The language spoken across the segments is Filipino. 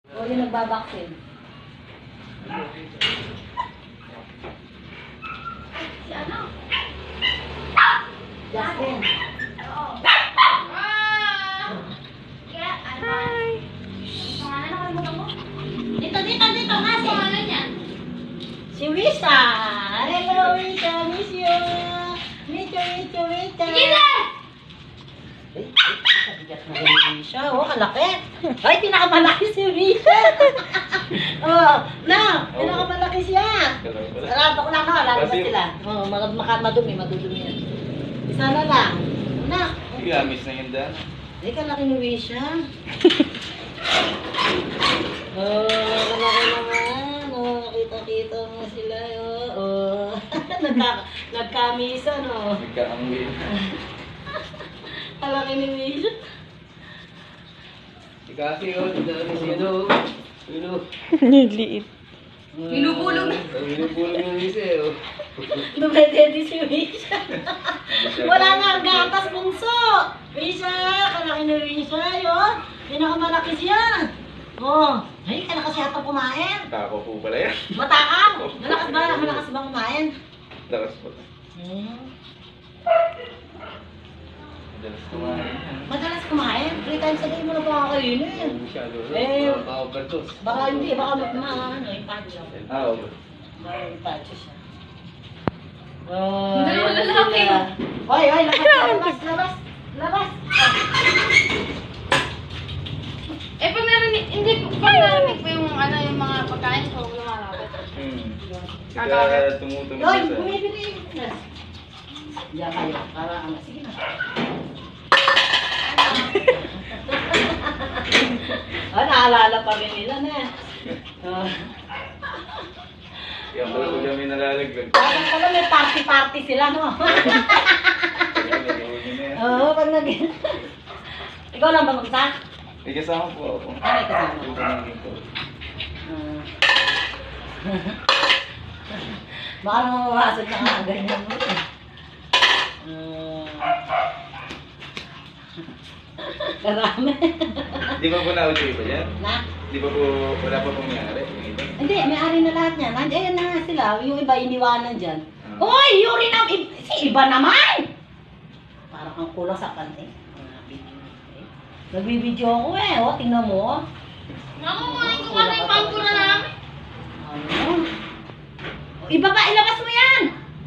O yung nagbabaksin. Si ano? Justin. Oo. Kaya, ano? Hi! Pangalan nakalimutan mo? Dito nga. Si pangalan niya? Si Wisa. Hello, Wisa. Miss you. Wisa. Sige na! Ay, kabigat na rin Wisa. Oh, kalaki. Ay, pinakamalaki si Wisa. Oh, na, pinakamalaki siya. Sarado ko lang, no? Lalabas sila. Oh, madumi yan. Isa na lang. Na. Sige, miss na yun daan. Ay, kalaki ni Wisa. Oh, kalaki naman. Oh, kita-kita mo sila. Oh. Nagkamisa, no? Nagkaangwi. Kalaki ni Wisa. Si Kasi, oh, nagdaan si ano. Ano? Niliit. Binubulong. Binubulong yung isa, oh. Dumedede si Wisa. Wala nga ang gatas, bunso. Wisa, kalaki ni Wisa, yun. Pinakamalaki siya. Oh, ay, ka na kasi hatang kumain. Tako po pala yan. Matakaw. Malakas ba kumain? Lakas po. Dalas kumain yan. Madalas kumain. 3 times a day mo na pakakainin. Masyado. Eh, Makabatos. Baka hindi, baka yung patio. Ah, okay. Baka yung patio siya. Oh, Dalawa ayan lalaki. sila. Hoy, labas. Eh, pag narinig ko yung ano, yung mga pagkain ko, lumalapit. Kaya tumutunog Hoy, sa... bumibili. Diyan kayo, para ano. Sige na. Oh, naalala pa rin nila na. Kaya pala po kami nalalaglag. Parang pala may party sila, no? Oo, pag nag... Ikaw lang ba mag-isa? May kasama po ako. May kasama. Dito lang dito. Baka naman mawasag na nga ganyan mo. Karami. Di ba po na-audio ba yan? Na? Di ba po wala pa pong nangyari? Yung iba? Hindi, may-ari na lahat niya. Nandiyan na nga sila. Yung iba iniwanan dyan. Hoy! Yuri na! Si iba naman! Parang ang kulang sa panty. Nagbibideo ako eh. O, tingnan mo. Nakukunin ko kasi yung pangkura namin. Ano? Iba pa, ilabas mo yan!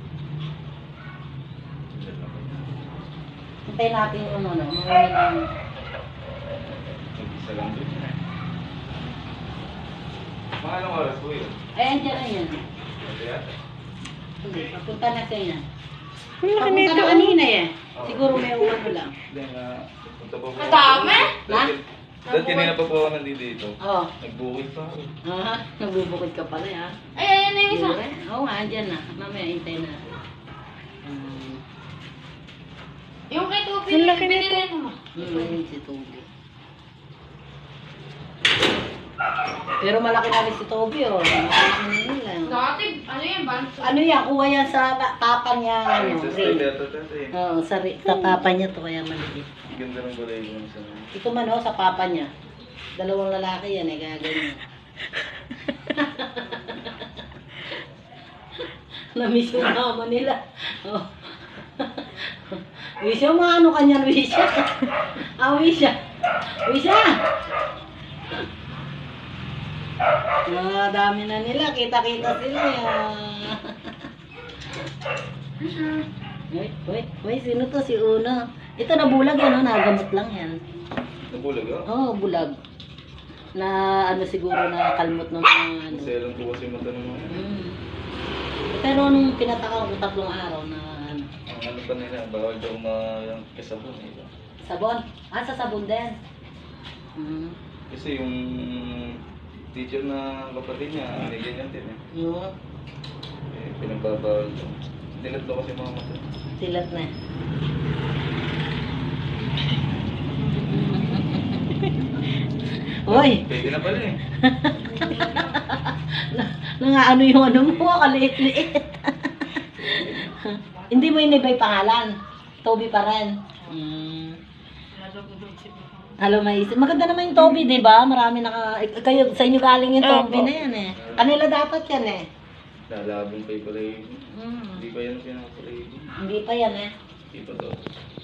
Hintayin natin yung ano, Mag-isa lang doon. Mga anong oras po yun? Ay, andyan na yan. Ito yata. Hindi, papunta na siya yan. Ang laki Papunta nito. na kanina eh. Siguro may umano lang. Then, punta pa po. Madami? Dahil kanina pa po ako nandito. Oo. Nagbukid pa ako. Nagbubukod ka pala ya. Ay, ayan na yung isa. Oo nga, andyan na. Mamaya, hintay na. Yung kay Tupi, Ang laki binili mo. Yun si Toby. Pero malaki na rin si Toby, oh. Malaki na nila. Dati, ano yan, banso? Ano yan? Kuha yan sa papa niya. Ano, Sa rin. style yata dati. Oo, sa papa niya to kaya maliit. Ganda ng kulay ko sa... Ito man oh, sa papa niya. Dalawang lalaki yan eh, kaya ganyan. Na-miss yung mama nila. Oh. Wisha, maano ka niyan, Wisha? Wisha. Wisha! Dami na nila. Kita-kita sila. Wait, sino to? Si Uno. Ito nabulag yan, oh. Nagamot lang yan. Nabulag ako? Oo, bulag. Na ano siguro na kalmot ng mga ano. Selang po kasi mata ng mga... Pero nung pinataka ko 3 araw na ano. Ang ano pa nila, bawal daw kasabon eh. Sabon? Sa sabon din. Kasi yung teacher na kapatid niya, may ganyan din eh. Yung Pinagbabawal daw. Dilat daw kasi mga mata. silat na. Hoy! Pwede na pala eh. Ano yung ano mo, kaliit-liit. Hindi mo inibay pangalan. Toby pa rin. Halo, maisip. Maganda naman yung Toby, di ba? Marami kayo, sa inyo galing yung Toby na yan eh. Kanila dapat yan eh. Lalabong kay Palay. Mm. Hindi pa yan pinapalay. Hindi pa yan eh. Hindi pa daw.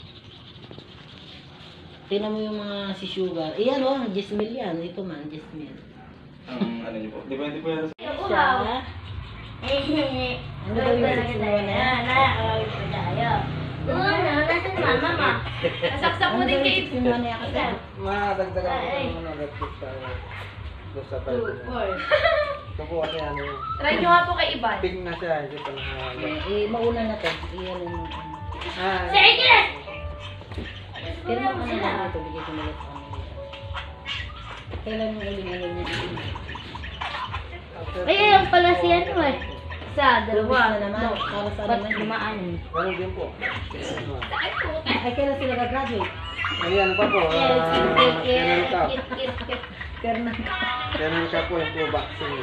Tingnan mo yung mga si Sugar. Iyan o, Jesmil yan. Ito man, Jesmil. Ang ano niyo po. Di ba hindi po yan? Siya. Ano daw yung sisimulan na yan? Nasaksak mo din kay Sisimulan na yan kasi. Madagdagan ko ng mga electric tayo. Doon sa tayo. Ito po kasi ano, Try nyo nga po kay Iban. big na siya, hindi pa na Mauna na to. Iyan yung... Sige! Pero mga ano lang ito, bigay ko ulit sa kanila. Kailan mo ulit Ayun pala si ano eh. Sa Dalawa dalawa. na naman. Para sa Ba't naman. lumaan? Ganun din po. Ay, kailan sila gagraduate? Ayan pa po, Kernel Cup. Kailan? Kernel Cup po yung po vaccine.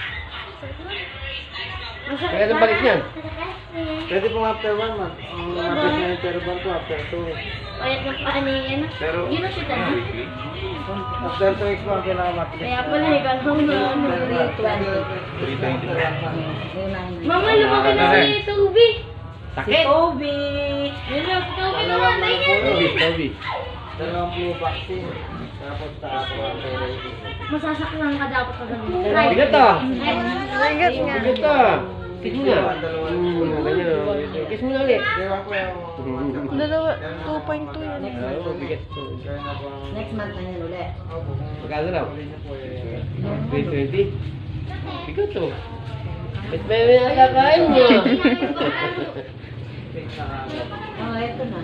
Kaya nang balik niyan? Pwede po after 1 month. Ang mabit na yung perban po after 2 weeks. Payat ng paano yan. Pero, Yun ang siya dala. weekly. After 2 weeks po ang kailangan matilis. Kaya pala ikaw na 320. Mama, lumaki na si Toby. Si Toby! Yun lang, Toby naman. Ay, yan. Dalawang flu vaccine. Tapos sa ako ang ready. Masasaklan ka dapat pag ganun. Bigat ah. Bigat nga. Bigat ah. Kiss mo na. Dalawa. Ganyan oh. Kiss mo na ulit. Diba po yung... Dalawa, 2.2 yan. Oo, bigat. Kaya na po ang... Next month na yan ulit. Magkano raw? Huli niyo po eh. 320? Bigat oh. Ba't ba yung nakakain mo? Oh, ito na.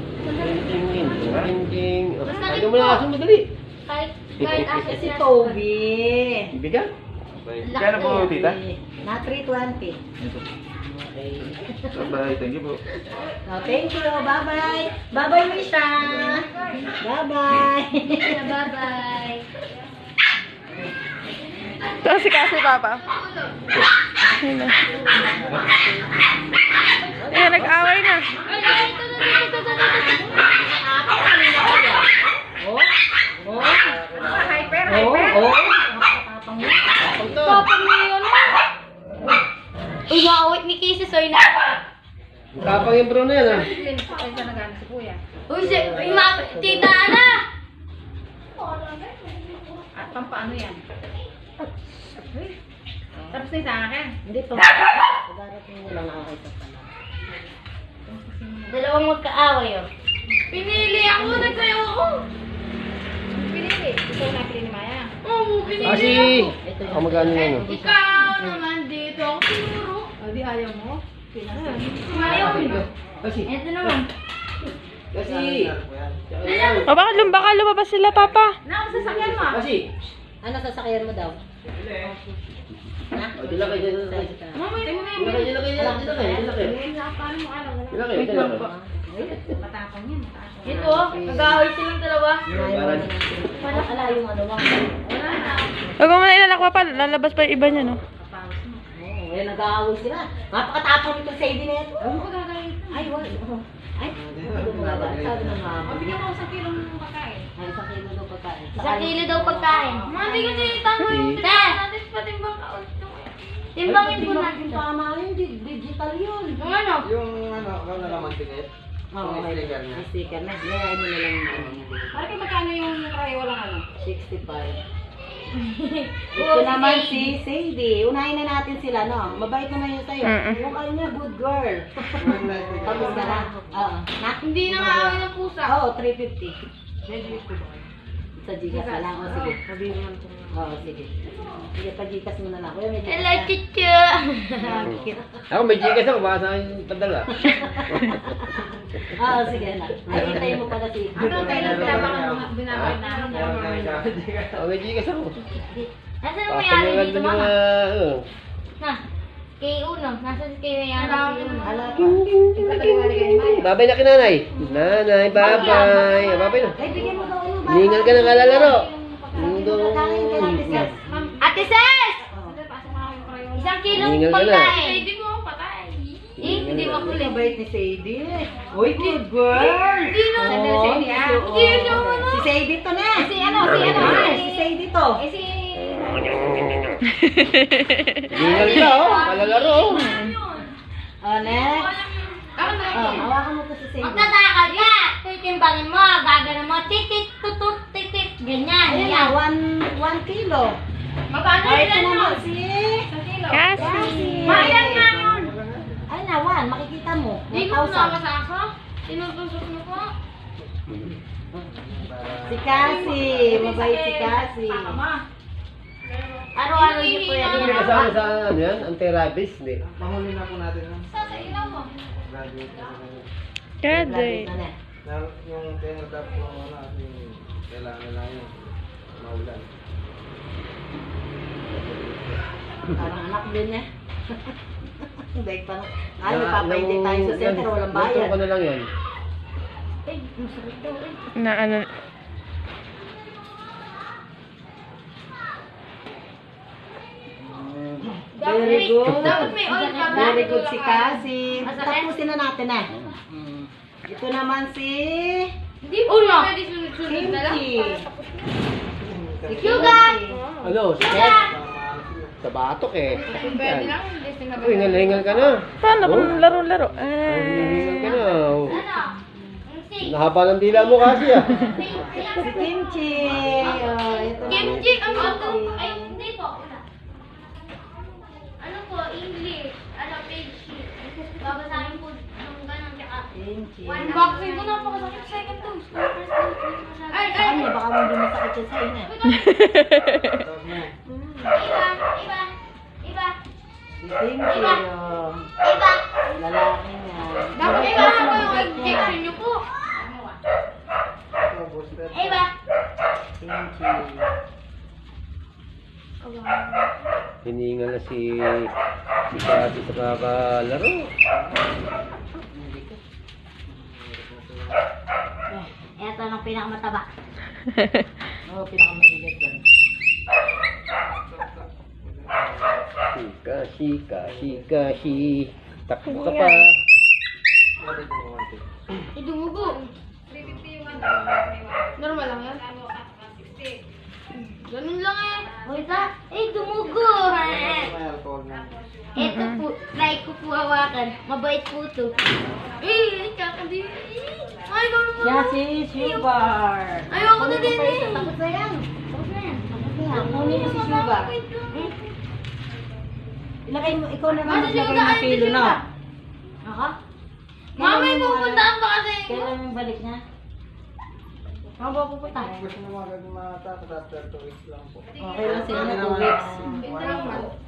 Ring. Ano mo na aso madali? Kahit asa Si Toby! Bigat? Kaya po, tita? Na 320. Okay. Bye-bye. Thank you po. Oh, thank you. Bye-bye. Bye-bye, Misha. Bye-bye. Bye-bye. Ito si kasi Papa. Ayun na. Ayan, nag-away na. Oh. Oh. Hyper. Oh. Tapang mo. Tapang mo yun. Uy, naawit ni Casey, sorry na. Tapang yung bro na yan ah. Uy, tita Ana! At pampaano yan? Tapos na sa akin. Hindi to. Darating mo lang ako ito pala. Dalawang magkaaway oh. Pinili ako, nagsayaw ako. Pinili. Ikaw napili ni Maya. Oo, pinili Kasi, Ito oh, magkano yan oh. Ikaw naman dito. Ako siguro. O, di ayaw mo. Ayaw. Kasi, Ito naman. kasi, O baka lumabas sila, Papa. Nakasasakyan mo. kasi. Ano sasakyan mo daw? Ha? O, dila kayo, dila kayo. Mama, ito na Dila kayo, dila kayo, dila kayo, dila kayo. Paano mo alam? Dila kayo, dila kayo. Matapang yan, matapang. Ito oh, nag-aaway silang dalawa. Wala ala yung ano lang. Wala na. Huwag mo na ilalak, Papa. Lalabas pa yung iba niya, no? Oo, eh, nag-aaway sila. Napakatapang nito sa ID na ito. Ano ko gagawin? Ay, wala. Ay, sabi ng mama. Bigyan mo ako sa kilong pagkain. Ay, sa kilo daw pagkain. Isang kilo daw pagkain. Mandi kasi tama yung Te! natin patimbang ka. Timbangin po Yung natin. tama yun, digital yun. Yung ano? Yung ano, kung nalaman ticket. Oo, Yung okay. sticker niya. Sticker na. Layain mo na lang yung ano. Para kay magkano yung try walang ano? 65. Ito naman si Sadie. Unahin na natin sila, no? Mabait naman yun sa'yo. Yung kanya, good girl. Tapos na na. Oo. Na? Hindi na nga awin ng pusa. Oo, 350. Sa Gcash na lang. O, sige. Oo, sige. Sige, pa-Gcash mo na lang. Kuya, may I Gcash like ka? it too. Ako may Gcash ako, baka sa akin padala. Oo, sige na. Ay, hintayin mo pala si... Hanggang kailan binabayad namin? Ako may Gcash ako. Nasaan mo Baka may-ari yung dito, mga, mama? ano. Na, kay Uno. Nasaan kay may-ari dito? Ala pa. Babay na kinanay. Nanay, babay. Babay na. Ay, bigyan mo daw ano ba? Ningal ka ng kalalaro. Kakain ka natin siya. Ate Ses! Isang kilong Hingal ka na. pagkain. Hindi mo ako patay. Hindi makulit. Mabait ni Sadie. Uy, good girl. Hindi na. Oo, Hindi oo. siya Say dito na. Si ano, si ano, Si Say dito. Eh, si... Hingal ka, oh. Malalaro, oh. Next. Ako na. Hawakan mo to si Say. Magtatakal ka. Titimbangin mo. Gagana mo. Titit, tutut, titit. Ganyan. Ayan na, 1 kilo. Magkano Ay, ito yan naman yun? si... Sa kilo. Kasi. Mayan nga yun. Ay na, 1. Makikita mo. Di ko 1,000. na masasa. Tinutusok mo po. Si Cassie. Mabait si Cassie. Araw-araw niyo po yan. Hindi kasama sa ano yan? Anti-rabies, hindi. Mahuli na po natin yan. Sa ilaw mo. Graduate na sila. Graduate. Na. Yung tinatap ko ano, yung kailangan lang yun. Maulan. Parang anak din eh. Baik pa na. Ay, papaintay tayo sa center. Walang Nagturo bayad. ko na lang yan. Na ano. Very good. Dapat may oil ka ba? Very good si Cassie. Tapusin na natin eh. Ito naman si Hindi po pwede sunod-sunod na lang. Kimchi. Si Sugar! Kimchi. Ano, sakit? Sa batok eh. Sakit Pwede yan. lang. Listing na ba? Oh, hingal-hingal ka na. Paano kung laro-laro? Hingal ka na. Oh. Ano? Ang six. Nahaba ng dila mo kasi ah. Si Kimchi. Oh, ito na. Kimchi, ang ganda. Ay, hindi po. Wala. Ano po? English. Ano, page sheet. Babasahin po ng ganun. Tsaka, Kimchi. Unboxing ko napakasakit. Second dose. Ay, ay. Ay, baka mo hindi masakit siya sa ina. Iba, iba, iba, Si Kimchi. Oh. iba. Lalaki niya. Dapat Mabait iba na ko yung mabait niya. injection niyo po. Ito, booster. Iba. Kimchi. Hiningal na si Kasi sa kakalaro. Eto ang pinakamataba. Oh, pinakamabigat yan. Kasi. Takbo ka pa. Lapit mo konti. Idumugo. Normal lang yan. Ganun lang eh. Wait ah. Dumugo. May alcohol na. Ito po, like ko po hawakan. Mabait po ito. Kakadi. Ay, ganun mo. Siya si Sugar. Ayoko na din eh. Tapos na yan. Tapos na yan. Tapos na yan. Kunin mo si Sugar. Ilagay mo, ikaw na lang maglagay ng pilo na. Ako? Mami, pupuntaan pa kasi. Kailan yung balik niya? Ano ba pupunta? Kung gusto mo agad mata, after 2 weeks lang po. Okay lang sila na 2 weeks. Ito lang man.